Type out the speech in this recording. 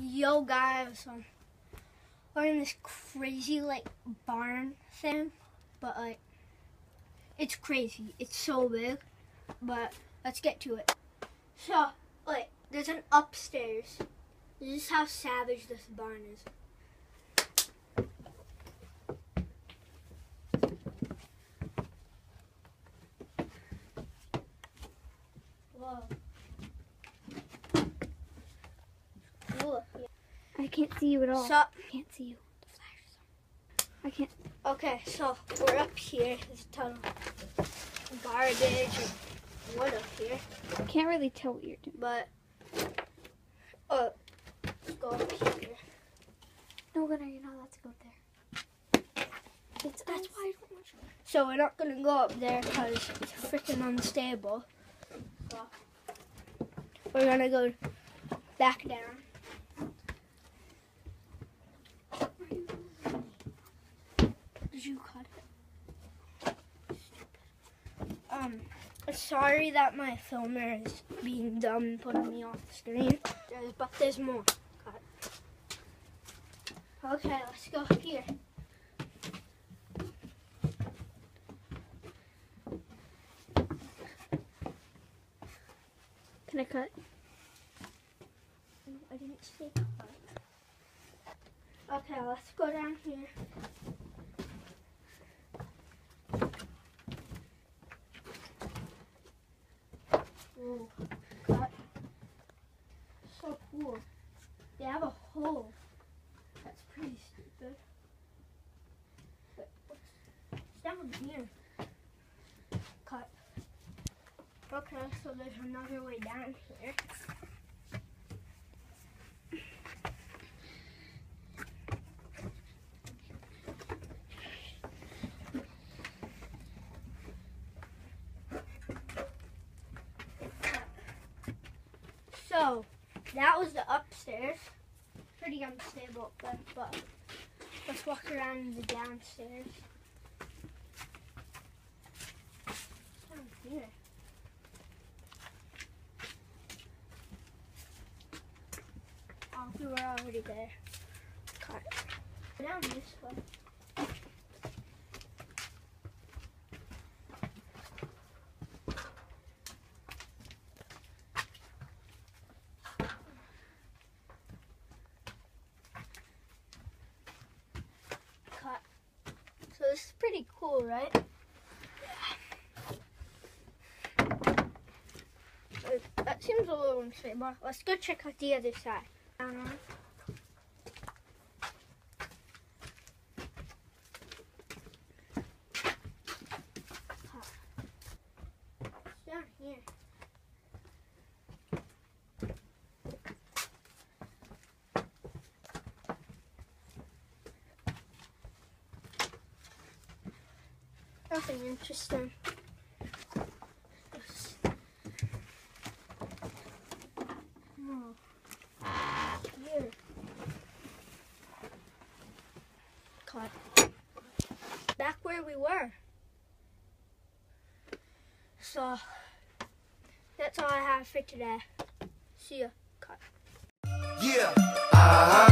Yo guys, we're in this crazy like barn thing, but like it's crazy. It's so big, but let's get to it. So like there's an upstairs. This is how savage this barn is. Whoa. Look. I can't see you at all. So, I can't see you. The flash is on. I can't. okay, so we're up here. There's a ton of garbage and wood up here. I can't really tell what you're doing. But let's go up here. No, Gunnar, you're not allowed to go there. That's why I don't want you. So we're not gonna go up there because it's freaking unstable. So we're gonna go back down. Did you cut it? Sorry that my filmer is being dumb and putting me off the screen. But there's more. Cut. Okay, let's go here. Can I cut? No, I didn't say cut. Okay, let's go down here. Whoa, cut. So cool. They have a hole. That's pretty stupid. But what's down here? Cut. Okay, so there's another way down here. So, that was the upstairs. Pretty unstable up there, but let's walk around the downstairs. Down here. Oh, we were already there. Cut. Down this way. Cut. So this is pretty cool, right? That seems a little unstable. Let's go check out the other side. Down here. Nothing interesting. Here. Cut. Back where we were. So that's all I have for today. See ya. Cut. Yeah.